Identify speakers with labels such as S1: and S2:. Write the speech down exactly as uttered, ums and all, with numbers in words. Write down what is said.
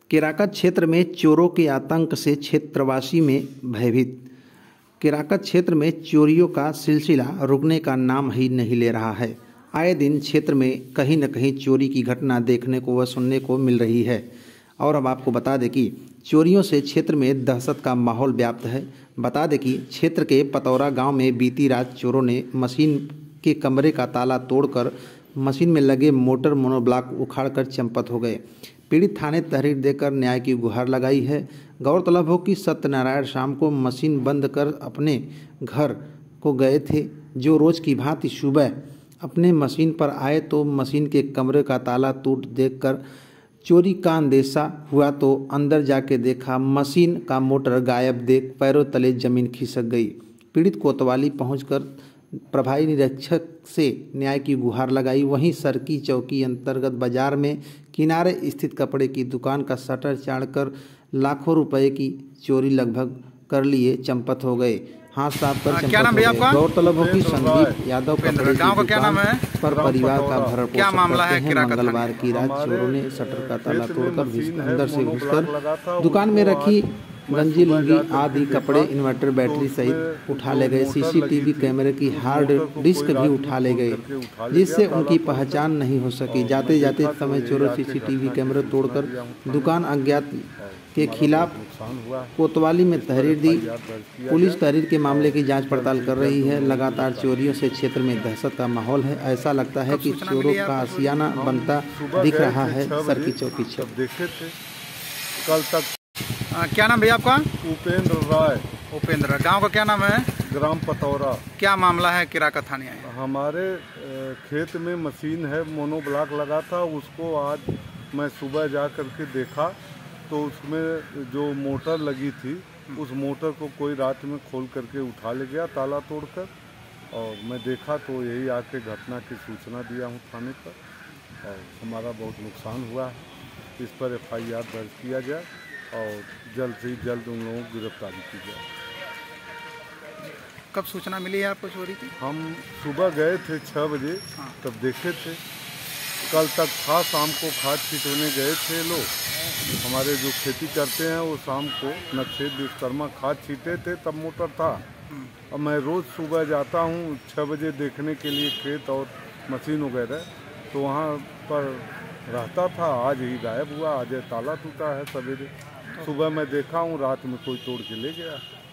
S1: केराकत क्षेत्र में चोरों के आतंक से क्षेत्रवासी में भयभीत। केराकत क्षेत्र में चोरियों का सिलसिला रुकने का नाम ही नहीं ले रहा है। आए दिन क्षेत्र में कहीं न कहीं चोरी की घटना देखने को व सुनने को मिल रही है। और अब आपको बता दें कि चोरियों से क्षेत्र में दहशत का माहौल व्याप्त है। बता दें कि क्षेत्र के पतौरा गांव में बीती रात चोरों ने मशीन के कमरे का ताला तोड़कर मशीन में लगे मोटर मोनोब्लॉक उखाड़कर चंपत हो गए। पीड़ित थाने तहरीर देकर न्याय की गुहार लगाई है। गौरतलब हो कि सत्यनारायण शाम को मशीन बंद कर अपने घर को गए थे, जो रोज़ की भांति सुबह अपने मशीन पर आए तो मशीन के कमरे का ताला टूट देखकर चोरी का अंदेशा हुआ तो अंदर जाके देखा मशीन का मोटर गायब देख पैरों तले जमीन खिसक गई। पीड़ित कोतवाली पहुंचकर प्रभारी निरीक्षक से न्याय की गुहार लगाई। वहीं सरकी चौकी अंतर्गत बाजार में किनारे स्थित कपड़े की दुकान का शटर चाड़कर लाखों रुपए की चोरी लगभग कर लिए चंपत हो गए। हाथ साफ कर चंपत
S2: क्या नाम भैया आपका?
S1: गौरतलब हो कि संदीप यादव कपड़े की
S2: गांव का क्या नाम है?
S1: पर परिवार का भरण
S2: क्या
S1: पोषण
S2: मामला
S1: करते
S2: है?
S1: हैं। मंगलवार की रात चोरों ने शटर का ताला तोड़कर अंदर से घुसकर दुकान में रखी गंजी लुंगी आदि कपड़े, इन्वर्टर, बैटरी सहित उठा ले गए। सीसीटीवी कैमरे की हार्ड डिस्क भी उठा ले गए, जिससे उनकी पहचान नहीं हो सकी। जाते जाते समय चोरों सीसीटीवी कैमरे तोड़कर दुकान अज्ञात के खिलाफ कोतवाली में तहरीर दी। पुलिस तहरीर के मामले की जांच पड़ताल कर रही है। लगातार चोरियों से क्षेत्र में दहशत का माहौल है। ऐसा लगता है कि चोरों का आशियाना बनता दिख रहा है। सरकी चौकी
S3: देखे थे कल तक।
S2: आ, क्या नाम भैया आपका?
S3: उपेंद्र राय।
S2: उपेंद्र, गांव का क्या नाम है?
S3: ग्राम पतौरा।
S2: क्या मामला है? केराकत थाने आए।
S3: हमारे खेत में मशीन है, मोनोब्लॉक लगा था। उसको आज मैं सुबह जा कर के देखा तो उसमें जो मोटर लगी थी उस मोटर को कोई रात में खोल करके उठा ले गया ताला तोड़कर। और मैं देखा तो यही आके घटना की सूचना दिया हूँ थाने पर और हमारा बहुत नुकसान हुआ है। इस पर एफ आई आर दर्ज किया जाए और जल्द से जल्द उन लोगों की गिरफ्तारी की जाए।
S2: कब सूचना मिली है आपको चोरी की?
S3: हम सुबह गए थे छः बजे, तब देखे थे। कल तक था, शाम को खाद छींटने गए थे लोग। हमारे जो खेती करते हैं वो शाम को नक्षेत विश्वकर्मा खाद छींटे थे, तब मोटर था। अब मैं रोज़ सुबह जाता हूँ छः बजे देखने के लिए खेत और मशीन वगैरह, तो वहाँ पर रहता था। आज ही गायब हुआ। आज ताला टूटा है सवेरे। सुबह मैं देखा हूँ, रात में कोई तोड़ के ले गया।